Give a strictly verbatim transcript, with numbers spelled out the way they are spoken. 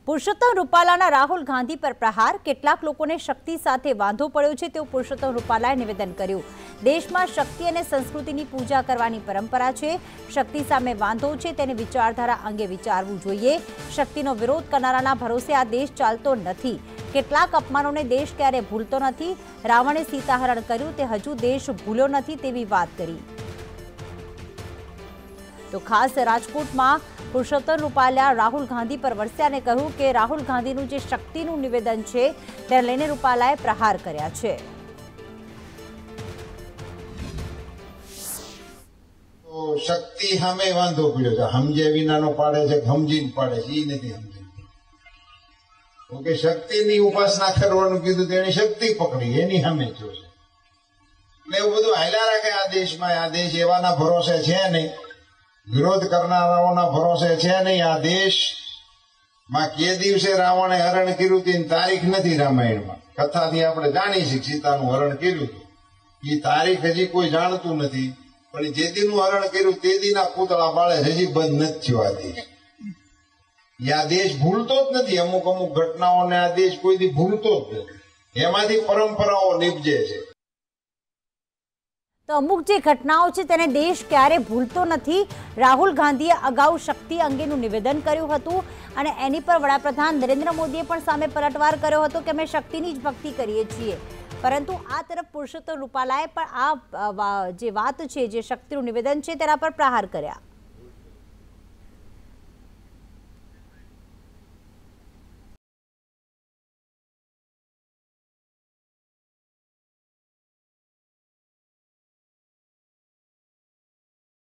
પુરુષોત્તમ રૂપાલાના રાહુલ ગાંધી પર પ્રહાર, કેટલાક લોકોને શક્તિ સાથે વાંધો પડ્યો છે તેવું પુરુષોત્તમ રૂપાલાએ નિવેદન કર્યું। દેશમાં શક્તિ અને સંસ્કૃતિની પૂજા કરવાની પરંપરા છે, શક્તિ સામે વાંધો છે તેની વિચારધારા અંગે વિચારવું જોઈએ। શક્તિનો વિરોધ કરનારાના ભરોસે આ દેશ ચાલતો નથી, કેટલાક અપમાનોને દેશ ક્યારે ભૂલતો નથી। રાવણે સીતાહરણ કર્યું તે હજુ દેશ ભૂલ્યો નથી તેવી વાત કરી। તો ખાસ રાજકોટમાં પુરુષોત્તમ રૂપાલા રાહુલ ગાંધી પર વરસ્યા અને કહ્યું કે રાહુલ ગાંધીનું જે શક્તિનું નિવેદન છે તેને લઈને રૂપાલાએ પ્રહાર કર્યા છે। તો શક્તિ સામે વાંધો પડ્યો છે, સમજે વિનાનો પાડે છે, સમજીને પાડે છે, એ નથી સમજે। ઓકે, શક્તિની ઉપાસના કરવાનું કીધું તેની શક્તિ પકડી, એની સામે જોશે। એટલે એવું બધું હાલ્યા રાખે આ દેશમાં। આ દેશ એવાના ભરોસે છે નહીં, વિરોધ કરનારાઓના ભરોસે છે નહીં। આ દેશમાં કે દિવસે રાવણે હરણ કર્યું તેની તારીખ નથી રામાયણમાં, કથાથી આપણે જાણી છીએ સીતાનું હરણ કર્યું હતું, એ તારીખ હજી કોઈ જાણતું નથી। પણ જે દીનું હરણ કર્યું તે દીના પૂતળા બાળે હજી બંધ નથી થયો આ દેશ। આ દેશ ભૂલતો જ નથી, અમુક અમુક ઘટનાઓને આ દેશ કોઈ દી ભૂલતો જ નથી, એમાંથી પરંપરાઓ નીપજે છે। તો અમુક જે ઘટનાઓ છે તેને દેશ ક્યારે ભૂલતો નથી। રાહુલ ગાંધીએ અગાઉ શક્તિ અંગેનું નિવેદન કર્યું હતું અને એની પર વડાપ્રધાન નરેન્દ્ર મોદીએ પણ સામે પલટવાર કર્યો હતો કે અમે શક્તિની જ ભક્તિ કરીએ છીએ, પરંતુ આ તરફ પુરુષોત્તમ રૂપાલાએ પણ આ જે વાત છે, જે શક્તિનું નિવેદન છે તેના પર પ્રહાર કર્યા।